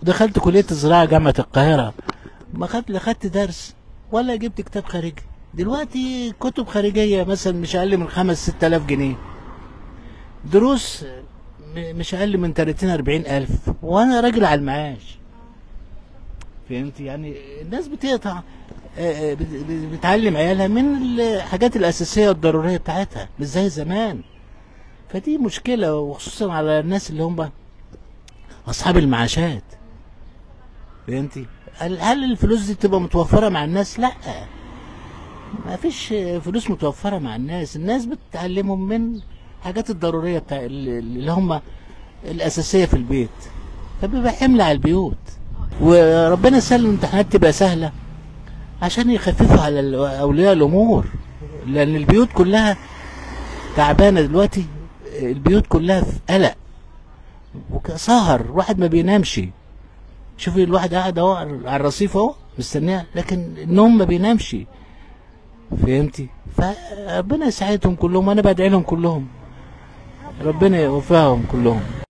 ودخلت كلية الزراعة جامعة القاهرة، ما لا خدت درس ولا جبت كتاب خارجي. دلوقتي كتب خارجية مثلا مش أقل من 5-6 آلاف جنيه، دروس مش أقل من 30-40 ألف، وأنا راجل على المعاش. فهمت؟ يعني الناس بتقطع، بتعلم عيالها من الحاجات الأساسية والضرورية بتاعتها مش زي زمان. فدي مشكلة، وخصوصا على الناس اللي هم أصحاب المعاشات. فهمتي؟ هل الفلوس دي بتبقى متوفرة مع الناس؟ لأ، ما فيش فلوس متوفرة مع الناس. الناس بتتعلمهم من الحاجات الضرورية بتاع اللي هم الأساسية في البيت، فبيبقى حمل على البيوت. وربنا يسهل الامتحانات تبقى سهلة عشان يخففوا على أولياء الأمور، لأن البيوت كلها تعبانة دلوقتي. البيوت كلها في قلق وسهر، واحد ما بينامش. شوفي الواحد قاعد اهو على الرصيف اهو مستنيه، لكن النوم ما بينامش. فهمتي؟ فربنا يساعدهم كلهم، وانا بدعي لهم كلهم، ربنا يوفقهم كلهم.